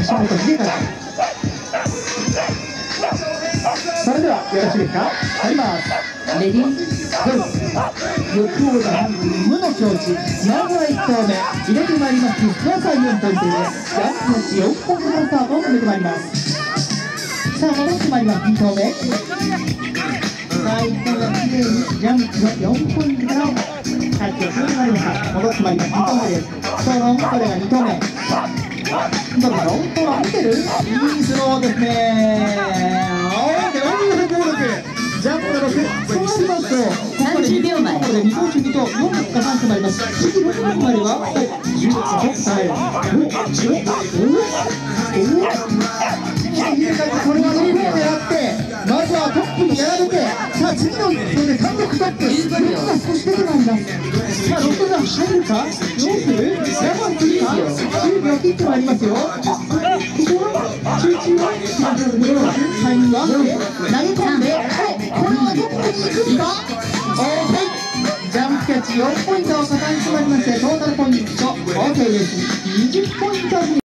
橋本秀和。それではよろしいですか。入ります。レディーゴー。欲王座半分無の境地、まずは1投目入れてまいります。4回4ポイントでジャンプの4本目のスタートを決めてまいります。さあ戻ってまいります。2投目、さあ1投がきれいにジャンプの4ポイントからタッチを決めてまいりました。戻ってまいります。2投目です。ストロン、これが2投目。どうでしょう。ストロン見てる、いいスローですね。ジャンプが6、そうなりますと、ここで2秒前、ここで2投中2投、4分加算してまいります。次6分までは、10、これは6を狙って、まずはトップにやられて、さあ次の1投で単独トップ、6が少し出てまいります。さあ6が入るか、どうする、我慢するか、10秒切ってまいりますよ。ここは集中は、タイミングは投げ込んで、これはどこに行くか。ジャンプキャッチ4ポイントを加算してまいりまして、トータルポイント OK です。20ポイント。